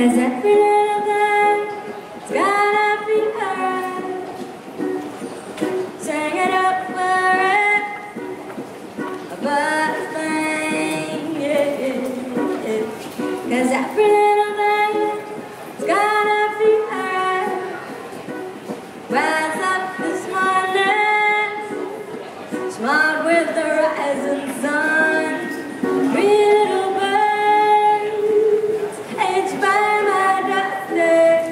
'cause every little thing's gotta be heard. Sing it up for it, but thing, yeah, yeah. 'Cause every little thing's gotta be heard. Rise up this morning, smart with the rising sun. Three little birds, each by my doorstep,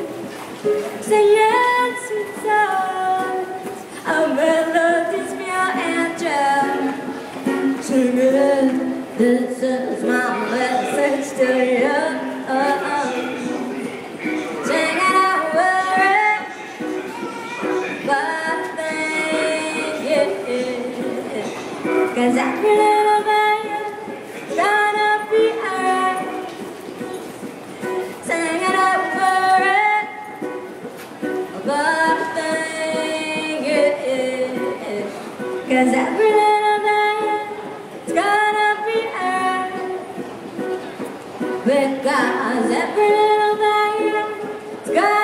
singing sweet songs of melodies pure and true. Singing, this is my message to you. Singing over it, but thing, yeah. 'Cause every little thing's gonna be heard. Sing it over it, but thing, yeah. 'Cause every little thing's gonna be heard. Because every little thing's gonna